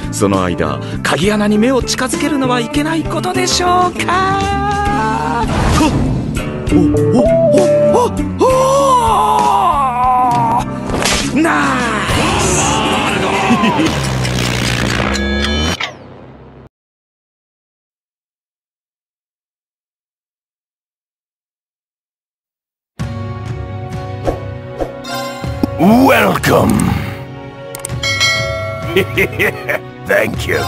その間鍵穴に目を近づけるのはいけないことでしょうか。おナイス Welcome. Thank you.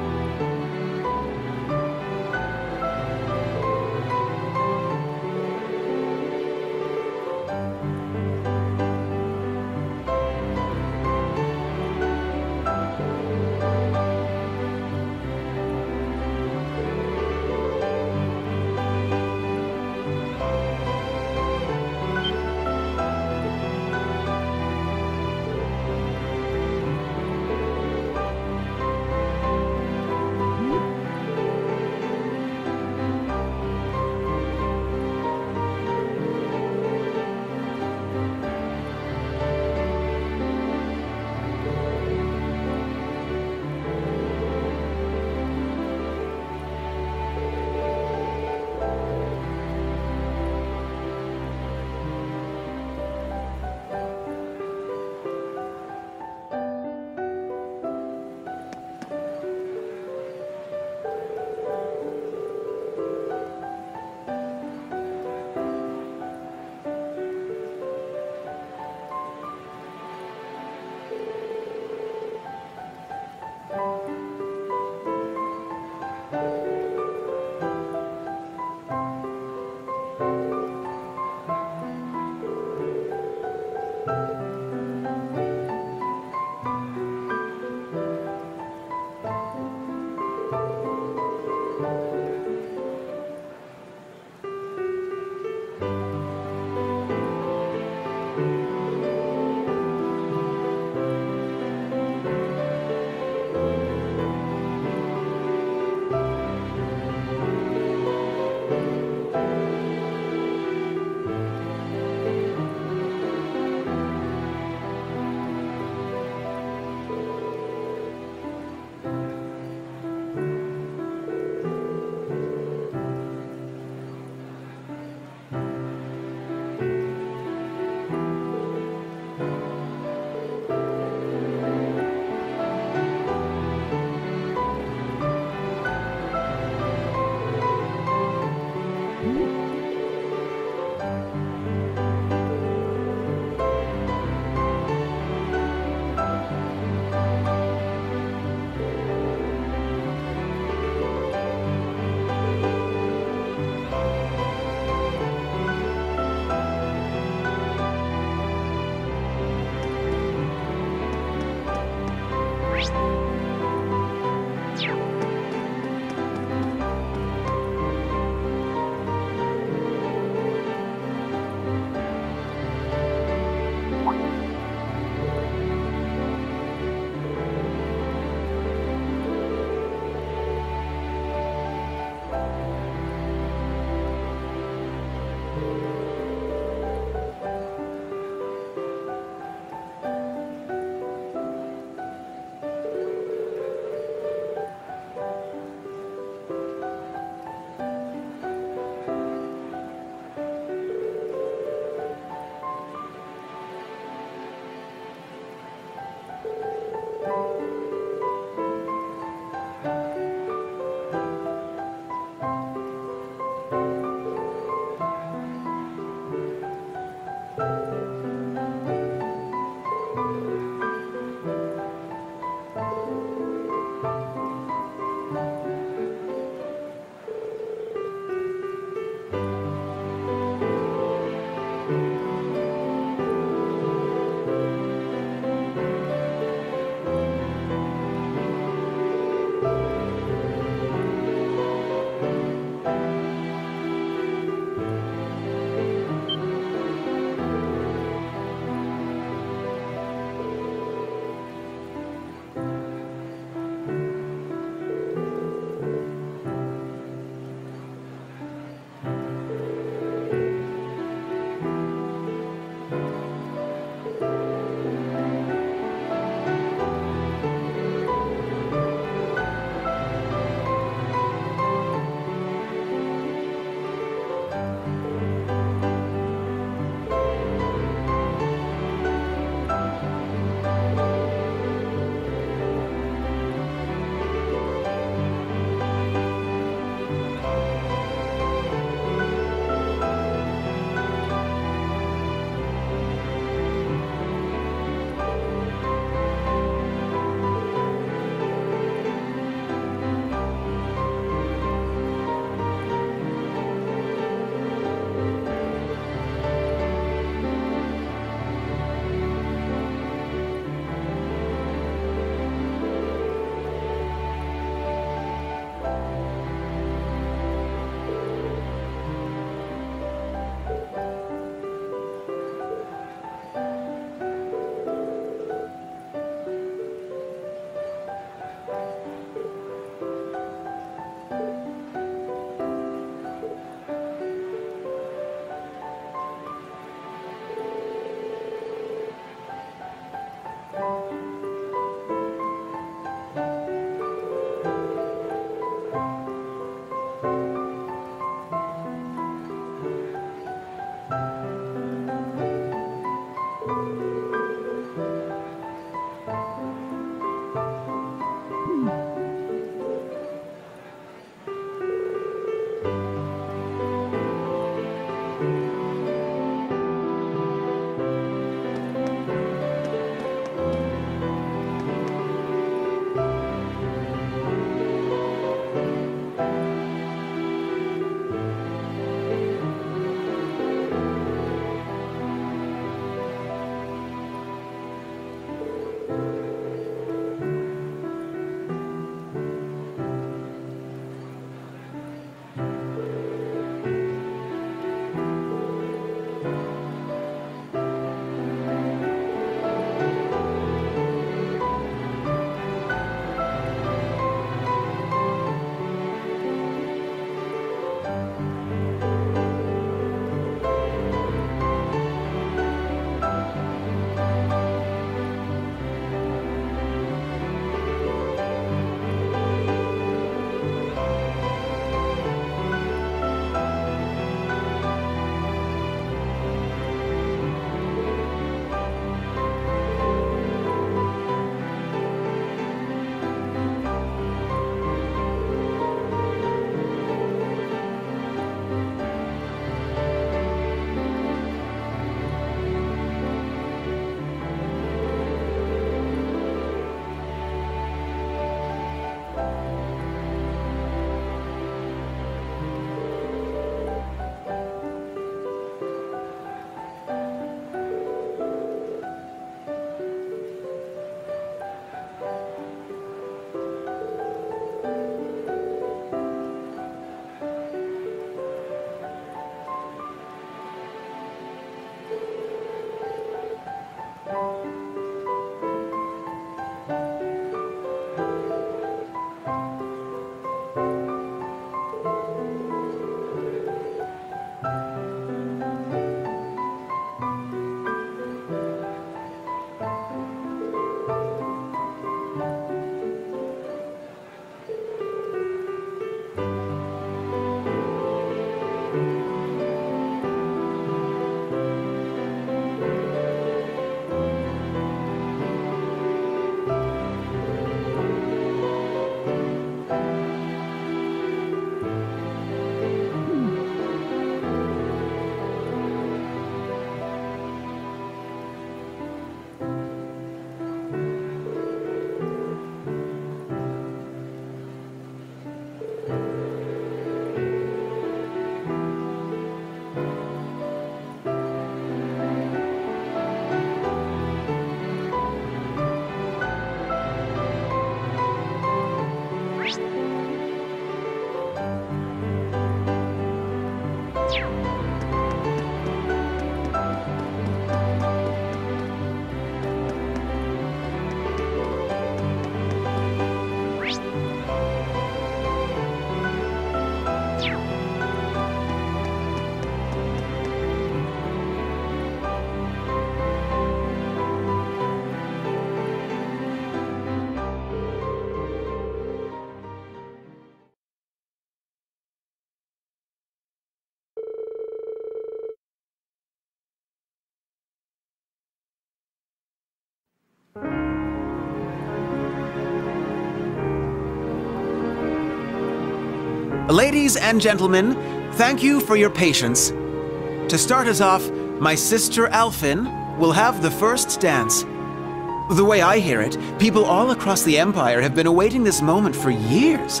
Ladies and gentlemen, thank you for your patience. To start us off, my sister Alphin will have the first dance. The way I hear it, people all across the Empire have been awaiting this moment for years.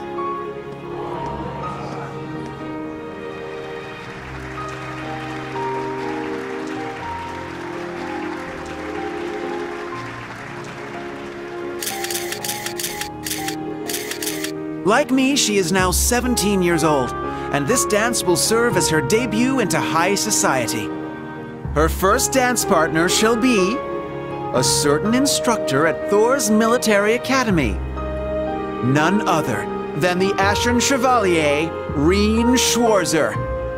Like me, she is now 17 years old, and this dance will serve as her debut into high society. Her first dance partner shall be a certain instructor at Thor's military academy. None other than the Ashen Chevalier, Reen Schwarzer.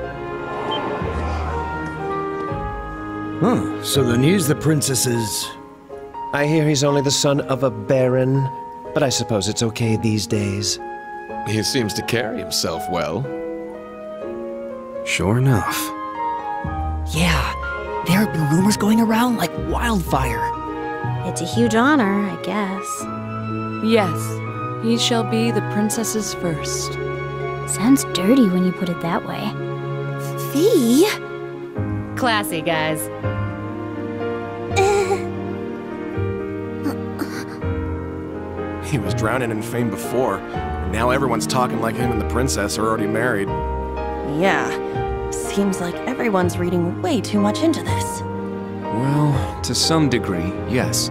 Oh, so then he's the princess's... I hear he's only the son of a baron, but I suppose it's okay these days. He seems to carry himself well. Sure enough. Yeah, there have been rumors going around like wildfire. It's a huge honor, I guess. Yes, he shall be the princess's first. Sounds dirty when you put it that way. Fee? Classy, guys. He was drowning in fame before. Now everyone's talking like him and the princess are already married. Yeah, seems like everyone's reading way too much into this. Well, to some degree, yes.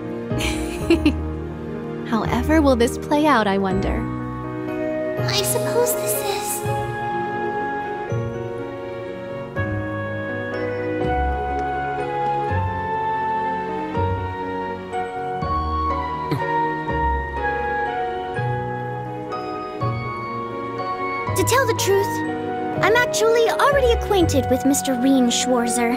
However will this play out, I wonder? I suppose this is... To tell the truth, I'm actually already acquainted with Mr. Reen Schwarzer.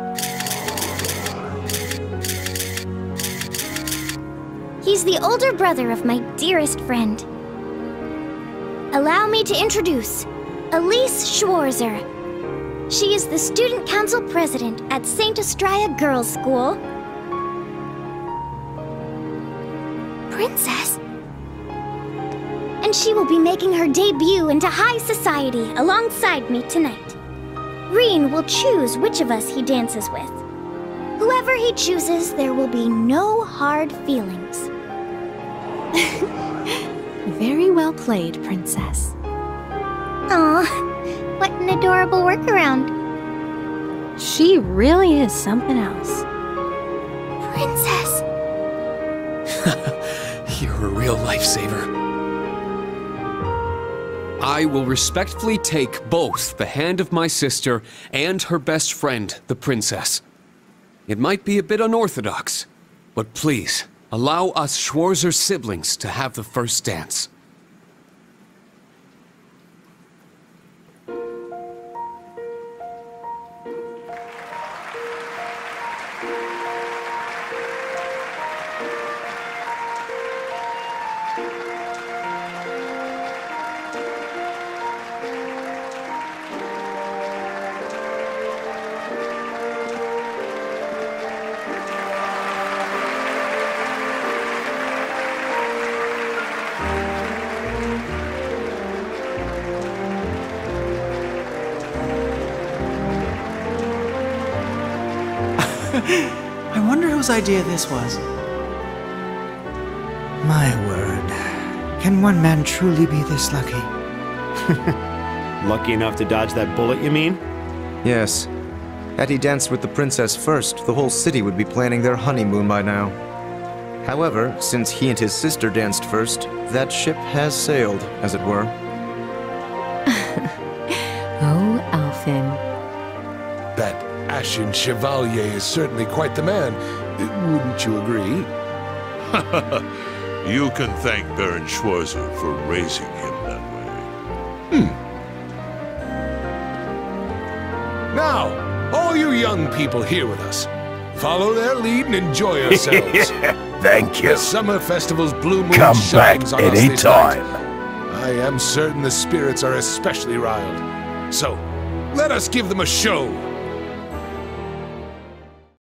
He's the older brother of my dearest friend. Allow me to introduce Elise Schwarzer. She is the Student Council President at St. Estraya Girls' School. Princess? And she will be making her debut into high society alongside me tonight. Reen will choose which of us he dances with. Whoever he chooses, there will be no hard feelings. Very well played, Princess. Aw, what an adorable workaround. She really is something else. Princess. You're a real lifesaver. I will respectfully take both the hand of my sister and her best friend, the princess. It might be a bit unorthodox, but please, allow us Schwarzer siblings to have the first dance. I wonder whose idea this was. My word. Can one man truly be this lucky? Lucky enough to dodge that bullet, you mean? Yes. Had he danced with the princess first, the whole city would be planning their honeymoon by now. However, since he and his sister danced first, that ship has sailed, as it were. Oh, Alphin. That Ashen Chevalier is certainly quite the man. Wouldn't you agree? You can thank Baron Schwarzer for raising him that way. Now, all you young people here with us, follow their lead and enjoy yourselves. Thank you. The summer festival's blue moon Come shines back on us this anytime. night. I am certain the spirits are especially riled. So, let us give them a show.